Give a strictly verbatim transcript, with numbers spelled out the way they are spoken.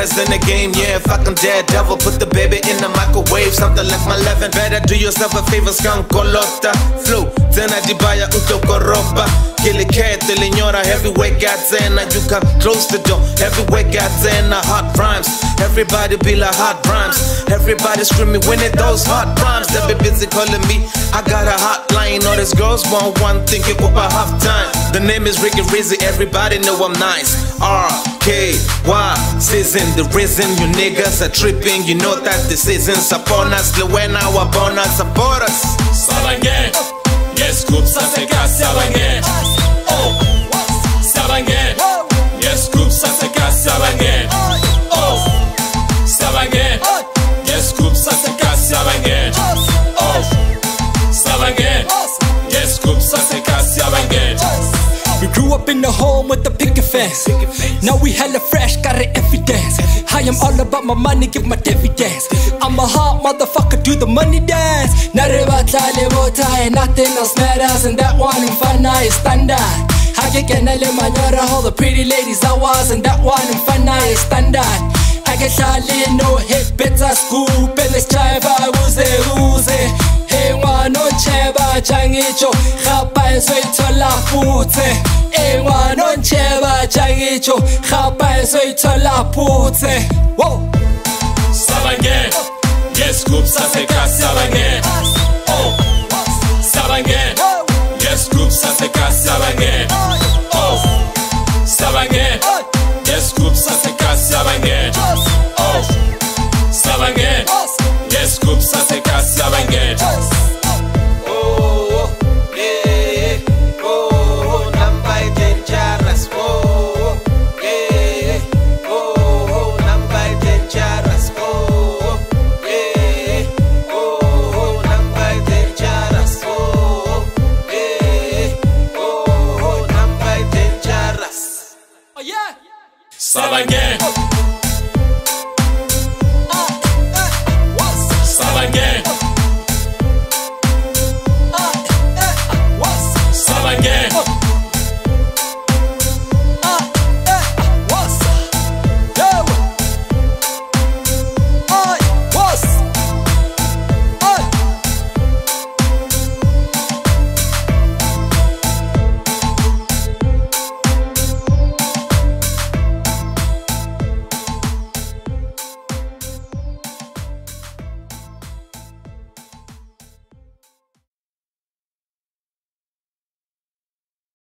best in the game, yeah, fucking daredevil. Put the baby in the microwave, something like my eleven. Better do yourself a favor, skankolota. Flow, tena dibaya utokoroba. Kili kete linyora, heavyweight got zena. You come close the door, heavyweight got zena. Hot rhymes, everybody be like hot rhymes. Everybody screaming when it those hot rhymes. They be busy calling me, I got a hotline. All these girls want one thing, it up a half time. The name is Ricky Rizzy, everybody know I'm nice. R K Y, season the reason you niggas are tripping. You know that the season's upon us. Luena wabona support us. Sabange, yes, groups are take us, Sabange. Oh, Sabange, yes, groups are take us, Sabange. Oh, Sabange, yes, groups are take us, Sabange. Oh, Sabange, yes, groups are take us, Sabange. We grew up in the home with the picket fence. Now we hella fresh, got an evidence. I am all about my money, give my dividends. I'm a hot motherfucker, do the money dance. Nothing else matters, and that one in Fana is standard. I get Ganale Manora, all the pretty ladies I was, and that one in Fana is standard. I get Charlie, no hit, better scoop, and this chiva, who's it, who's it? Hey, one no cheba, changicho, Hapa soy tola pute. Hey, one no cheba, changicho, Hapa soy tola pute. Whoa! Sabange, yes, groups are take us, Sabange. Oh, Sabange, yes, groups are take us, Sabange. Oh, Sabange, yes, groups are take us, Sabange. Oh, Sabange, yes, groups are take us, Sabange. Oh, yeah, oh, Nambai dangerous. Oh, yeah, oh, Nambai dangerous. Oh, yeah, oh, Nambai dangerous. Oh, yeah, oh, Nambai dangerous. Oh yeah! Sabange.